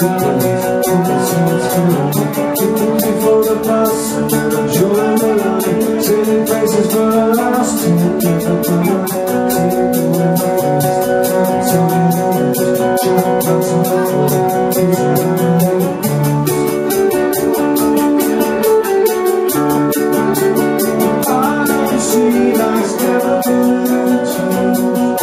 Before the bus, join the line, sailing places for us to give up the night. Take away my face, tell me the words, jump out to the floor, these are the I see life's never gonna change.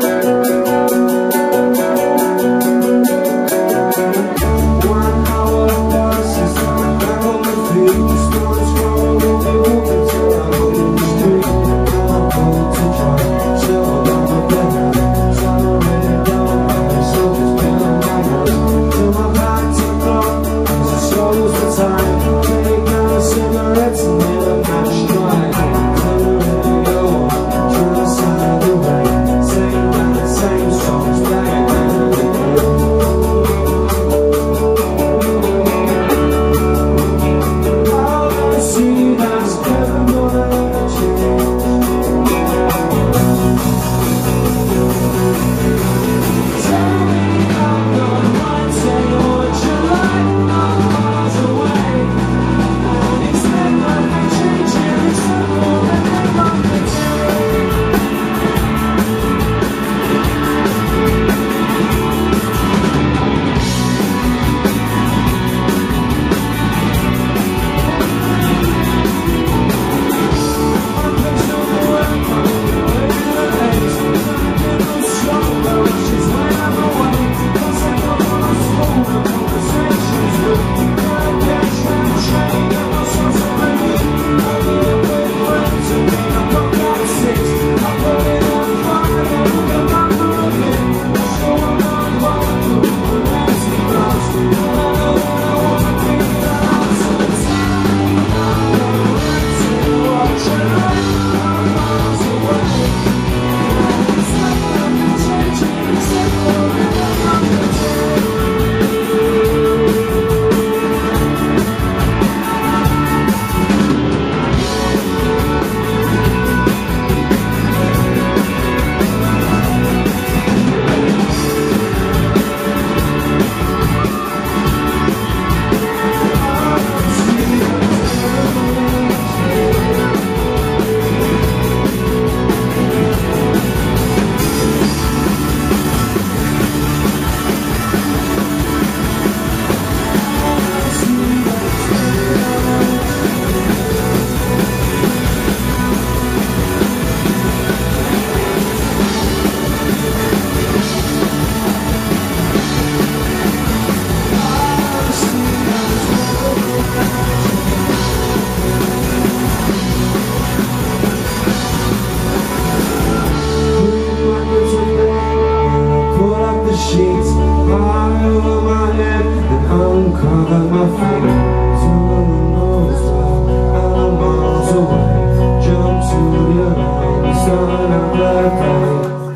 Sheets high over my head and uncover my feet. Till the nose out of miles away, jump to the other side of the day.